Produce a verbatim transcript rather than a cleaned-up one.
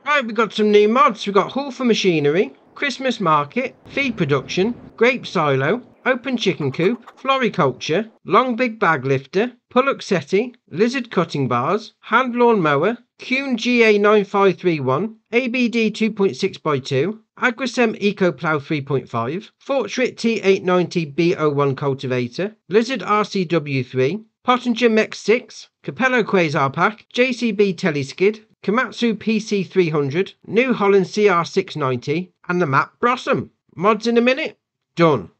Right, we've got some new mods. We've got Hall for Machinery, Christmas Market, Feed Production, Grape Silo, Open Chicken Coop, Floriculture, Long Big Bag Lifter, Pullock Settee, Lizard Cutting Bars, Hand Lawn Mower, Kuhn G A nine five three one, A B D two point six by two, Agrosem Eco Plow three point five, Fortschritt T eight ninety B zero one Cultivator, Lizard R C W three, Pottinger Mech six, Capello Quasar Pack, J C B Teleskid, Komatsu P C three hundred, New Holland C R six ninety, and the map Blossom. Mods in a minute? Done.